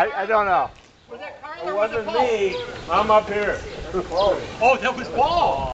I don't know. It wasn't me. I'm up here. Oh, that was Paul.